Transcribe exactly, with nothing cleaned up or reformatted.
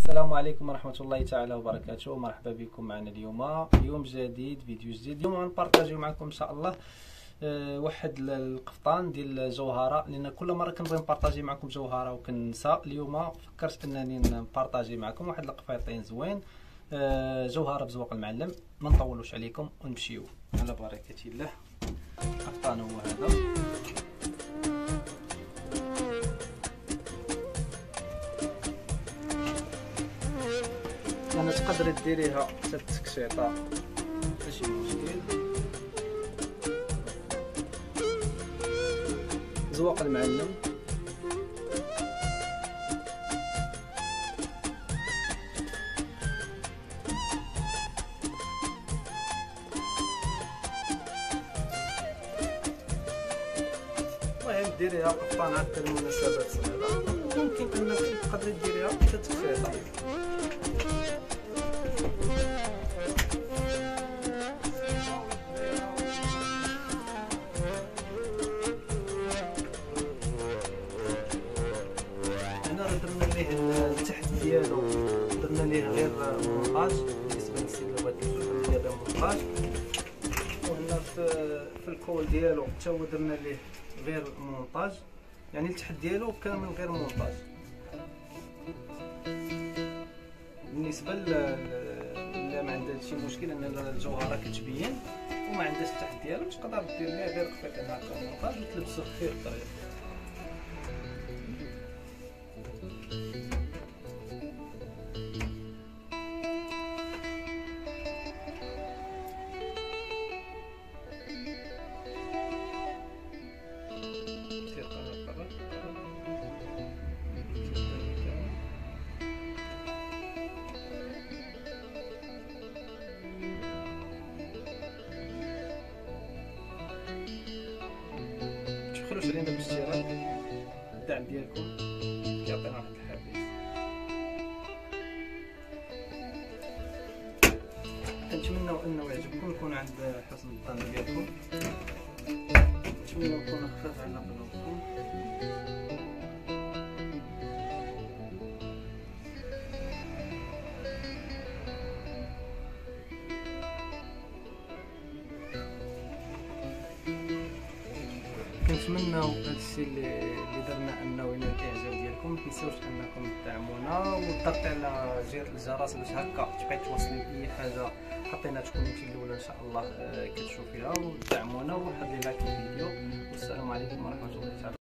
السلام عليكم ورحمة الله تعالى وبركاته. مرحبا بكم معنا اليوم يوم جديد، فيديو جديد. اليوم غنبارطاجيو معكم ان شاء الله أه واحد القفطان ديال جوهره، لان كل مره كنبغي نبارطاجي معكم جوهره وكنسى. اليوم فكرت انني نبارطاجي معكم واحد القفيطين زوين، أه جوهره بزواق المعلم. ما نطولوش عليكم ونمشيو على بركه الله. القفطان هو هذا. انا تقدري ديريها حتى التكشيطه ماشي مشكل. زواق المعلم. المهم ديريها قفطان هكا للمناسبات صغيره، ممكن انك تقدري ديريها حتى تكشيطه. درنا ليه التحت ديالو، درنا ليه غير مونطاج بالنسبه للسيد اللي بغات دير له مونطاج. وهنا في في الكول ديالو حتى هو درنا ليه غير مونطاج، يعني التحت ديالو كامل غير مونطاج. بالنسبه ل ما عندها شي مشكل ان الجوهره كتبين وما عندهاش التحت ديالو، تقدر دير ليه غير قفيطين هكا مونطاج وتلبسو فيه الطريق. متبخلوش علينا بالاشتراك، الدعم ديالكم كيعطينا واحد الحافز. كنتمناو انه يعجبكم، يكون عند حسن الظن ديالكم. نتمنى يكون خفيف على قلوبكم. كنتمناو هادشي اللي اللي درنا انه ينال الاعجاب ديالكم. متنساوش انكم تدعمونا والضغط على زر الجرس باش هكا تبقاي توصلوا باي حاجه حطينا تكون في الاولى ان شاء الله كتشوفيها، وتدعمونا وحط لي لايك الفيديو. والسلام عليكم ورحمه الله تعالى.